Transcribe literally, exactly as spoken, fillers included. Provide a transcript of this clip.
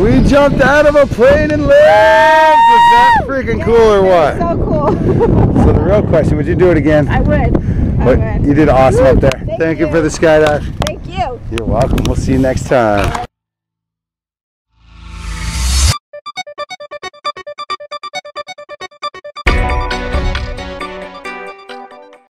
We jumped out of a plane and lived! Was that freaking Yeah, cool or what? So cool. So the real question, would you do it again? I would. I But would. you did awesome up there. Thank Thank you you. for the skydive. Thank you. You're welcome. We'll see you next time.